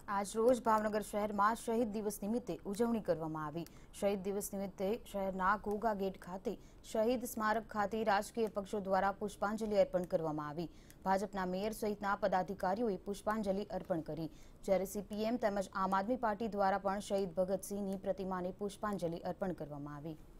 आज रोज भावनगर शहर में शहीद दिवस निमित्ते उजवणी करवामां आवी। शहीद दिवस निमित्ते शहरना घोघा गेट खाते शहीद स्मारक खाते राजकीय पक्षों द्वारा पुष्पांजलि अर्पण करवामां आवी। भाजपना मेयर सहितना पदाधिकारीओए पुष्पांजलि अर्पण करी, ज्यारे सीपीएम तेमज आम आदमी पार्टी द्वारा पण शहीद भगत सिंहनी प्रतिमाने पुष्पांजलि अर्पण करवामां आवी।